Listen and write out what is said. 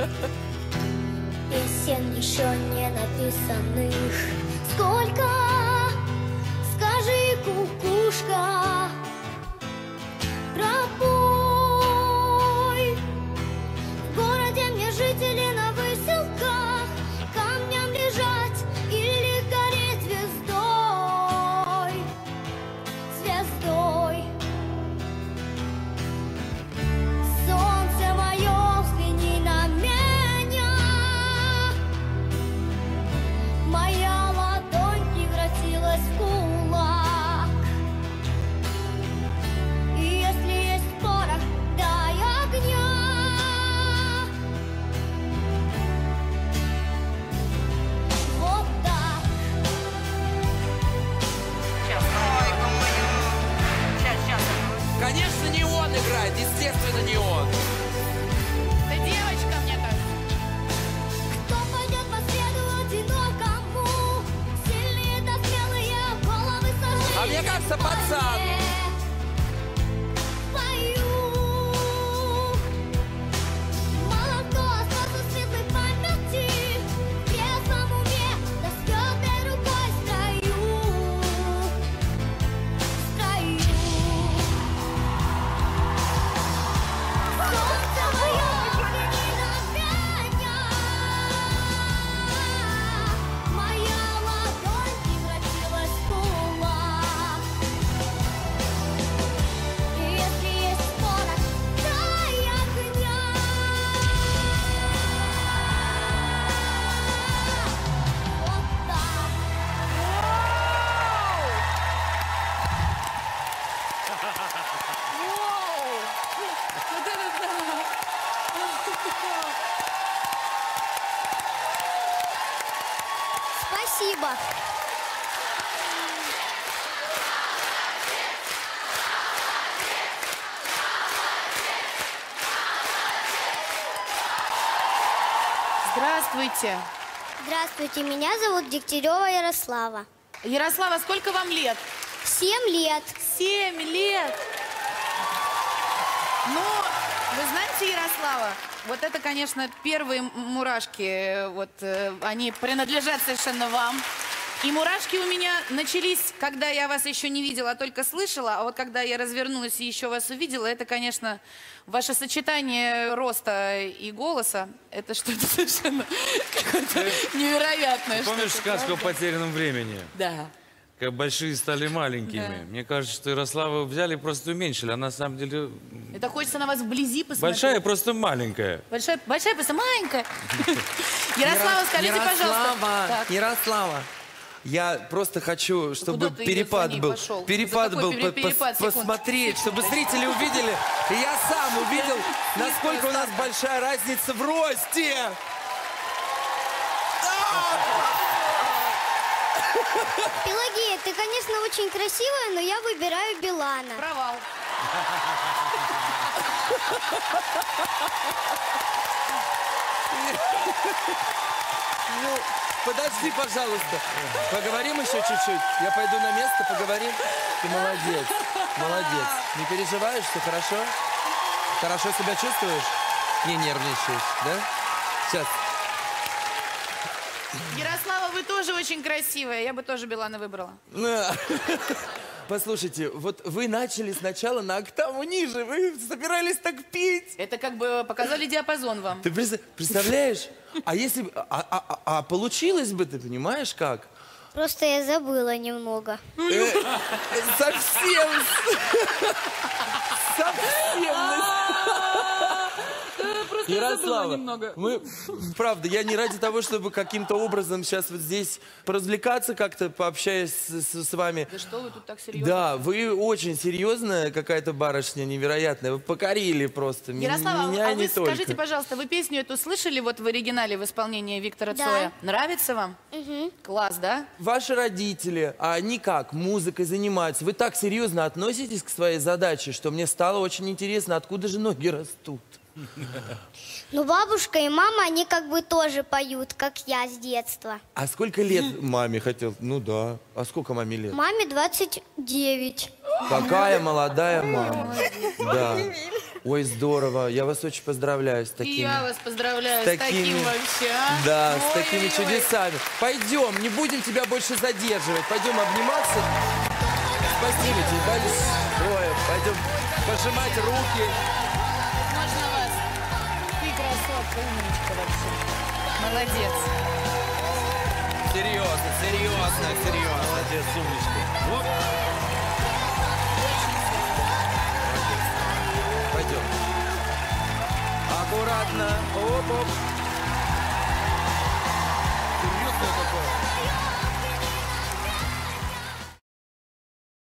Песен еще не написанных. Сколько, скажи, кукушка, пропой. В городе мне жители на выселках, камням лежать или гореть звездой, звездой. Солнце мое, взгляни на меня. Моя ладонь превратилась в кулак. И если есть порох, дай огня. Вот так. Конечно, не он играет, естественно, не он. Да девочка, мне кажется. Кто пойдет по следу одинокому? Сильные да смелые головы сожгли. А мне кажется, пацан. Пою. Мало кто остался в светлой памяти. В трезвом уме, да с твердой рукой в строю. Солнце мое, взгляни на меня. Моя ладонь превратилась в кулак. И если есть порох, дай огня. Вот так. Воу! Вот это да! Спасибо. Здравствуйте. Здравствуйте, меня зовут Дегтярева Ярослава. Ярослава, сколько вам лет? 7 лет. 7 лет. Ну, вы знаете, Ярослава, вот это, конечно, первые мурашки, вот они принадлежат совершенно вам. И мурашки у меня начались, когда я вас еще не видела, а только слышала. А вот когда я развернулась и еще вас увидела, это, конечно, ваше сочетание роста и голоса, это что-то совершенно какое-то невероятное. Помнишь что-то, сказку о правда? потерянном времени? Да. Как большие стали маленькими. Да. Мне кажется, что Ярославу взяли и просто уменьшили. Она на самом деле Это хочется на вас вблизи посмотреть. большая, просто маленькая. Большая, просто маленькая. Ярослава, скажите, пожалуйста. Так. Ярослава, я просто хочу, чтобы Куда ты перепад за ней был. пошел? Перепад За какой был, перепад? Секунду. посмотреть, чтобы зрители увидели. И я сам увидел, насколько у нас большая разница в росте. Пелагея, ты, конечно, очень красивая, но я выбираю Билана. Провал. Ну, подожди, пожалуйста. Поговорим еще чуть-чуть. Я пойду на место, поговорим. Ты молодец, молодец. Не переживаешь, все хорошо? Хорошо себя чувствуешь? Не нервничаешь, да? Сейчас. Ярослава, вы тоже очень красивая. Я бы тоже Билана выбрала. Послушайте, вот вы начали сначала на октаву ниже. Вы собирались так петь. Это как бы показали диапазон вам. Ты представляешь? А если бы... получилось бы, ты понимаешь, как? Просто я забыла немного. Совсем. Ярослава, мы, правда, я не ради того, чтобы каким-то образом сейчас вот здесь поразвлекаться как-то, пообщаясь с вами. Да что вы тут так серьезно? Да, вы очень серьезная какая-то барышня, невероятная. Вы покорили просто Ярослава, меня а и не вы только. скажите, пожалуйста, вы песню эту слышали вот в оригинале, в исполнении Виктора Да. Цоя? Нравится вам? Угу. Класс, да? Ваши родители, они как, музыкой занимаются? Вы так серьезно относитесь к своей задаче, что мне стало очень интересно, откуда же ноги растут? Ну, бабушка и мама, они как бы тоже поют, как я с детства. А сколько лет маме хотел? Ну да. А сколько маме лет? Маме 29. Какая молодая мама. Да. Ой, здорово. Я вас очень поздравляю с И такими. я вас поздравляю с таким вообще, а? Да, с Ой-ой-ой. такими чудесами. Пойдем, не будем тебя больше задерживать. Пойдем обниматься. Спасибо тебе большое. Пойдем пожимать руки. Можно вас? Ты красотка, умничка вообще. Молодец. Серьезно, серьезно, серьезно. Молодец, умничка. Оп. Пойдем. Аккуратно. Оп-оп.